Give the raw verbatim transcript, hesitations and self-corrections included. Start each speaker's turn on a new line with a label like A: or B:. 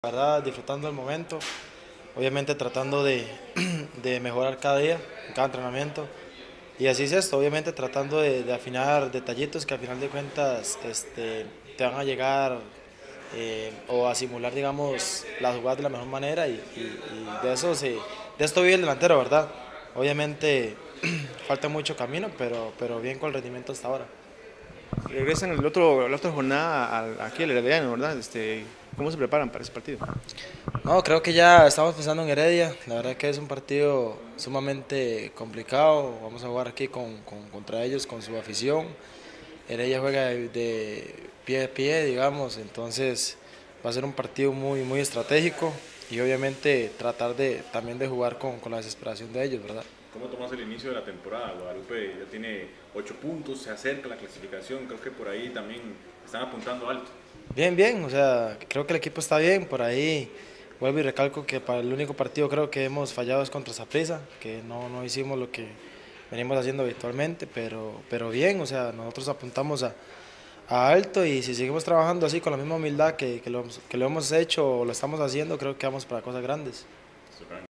A: La verdad, disfrutando el momento, obviamente tratando de, de mejorar cada día, en cada entrenamiento. Y así es esto, obviamente tratando de, de afinar detallitos que al final de cuentas este, te van a llegar eh, o a simular, digamos, las jugadas de la mejor manera y, y- y de eso se, de esto vive el delantero, ¿verdad? Obviamente falta mucho camino, pero, pero bien con el rendimiento hasta ahora.
B: Regresan el otro, la otra jornada al- aquí al Herediano, ¿verdad? Este, ¿cómo se preparan para ese partido?
A: No, creo que ya estamos pensando en Heredia. La verdad que es un partido sumamente complicado. Vamos a jugar aquí con, con- contra ellos, con su afición. Heredia juega de, de pie a pie, digamos. Entonces va a ser un partido muy, muy estratégico y obviamente tratar de también de jugar con, con la desesperación de ellos, ¿verdad?
C: ¿Cómo tomas el inicio de la temporada? Guadalupe ya tiene ocho puntos, se acerca a la clasificación, creo que por ahí también están apuntando alto.
A: Bien, bien, o sea, creo que el equipo está bien, por ahí vuelvo y recalco que para el único partido creo que hemos fallado es contra Saprissa, que no, no hicimos lo que venimos haciendo habitualmente, pero, pero bien, o sea, nosotros apuntamos a, a alto y si seguimos trabajando así con la misma humildad que, que, lo, que lo hemos hecho o lo estamos haciendo, creo que vamos para cosas grandes.